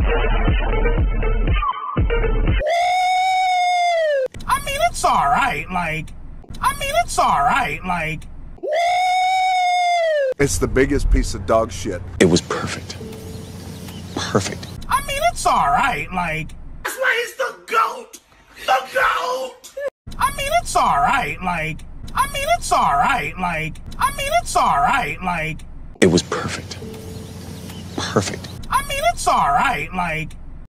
I mean, it's alright, like, it's alright, like. It's the biggest piece of dog shit. It was perfect. Perfect. I mean, it's alright, like. That's why he's the GOAT! The GOAT! I mean, it's alright, like. It's alright, like. It's alright, like. It was perfect. Perfect. It's alright, like.